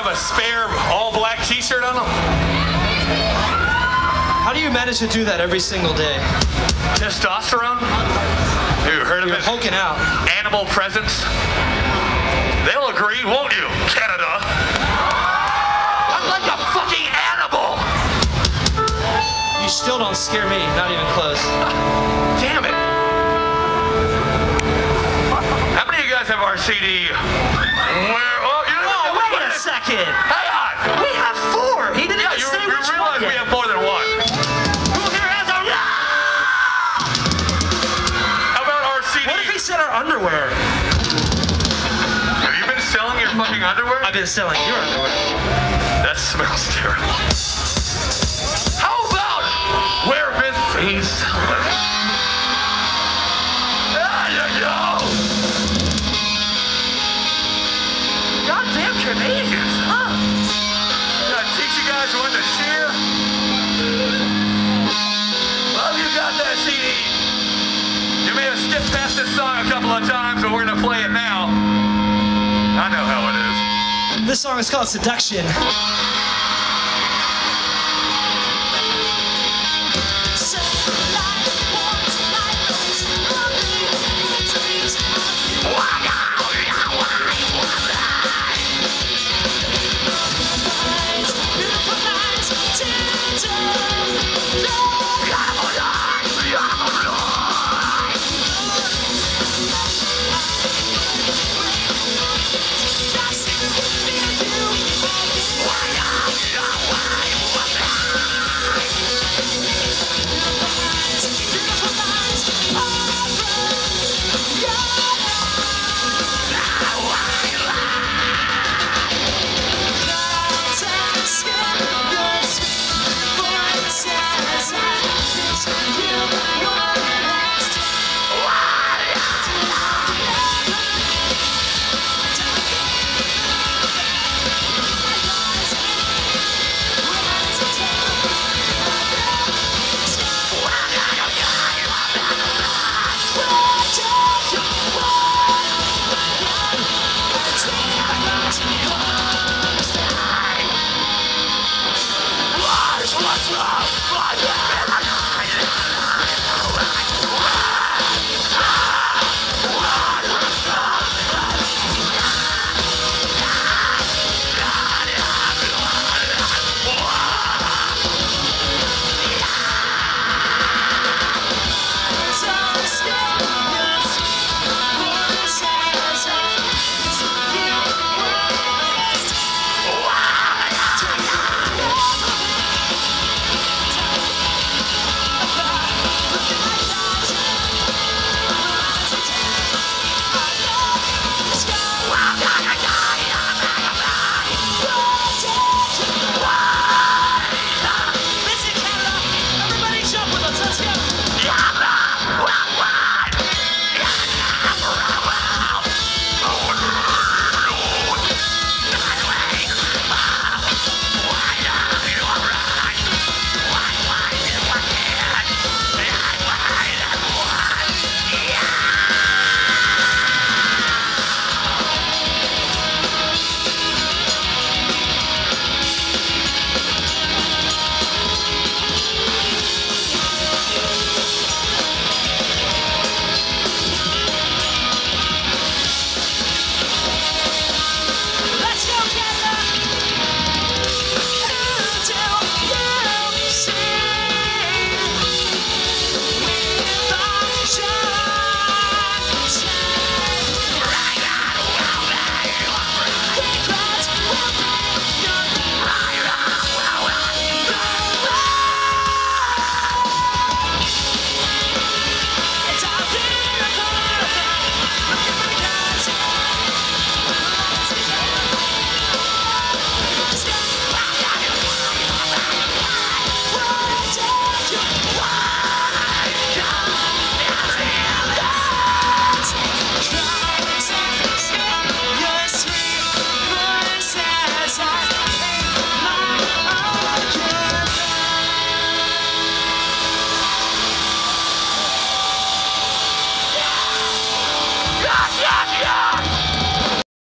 a spare all-black t-shirt on them? How do you manage to do that every single day? Testosterone? You heard of it? You're hulking out. Animal presence? They'll agree, won't you, Canada? I'm like a fucking animal! You still don't scare me, not even close. Damn it. How many of you guys have RCD? Wait a second. Hang on. We have 4. He didn't even say which realize one we have more than one. Who here has our... How about RCD? What if he said our underwear? Have you been selling your fucking underwear? I've been selling your underwear. That smells terrible. How about where Miss Face? There you go. Goddamn Canadians, huh? Gotta teach you guys when to cheer. Well, you got that CD. You may have skipped past this song a couple of times, but we're gonna play it now. I know how it is. This song is called Seduction.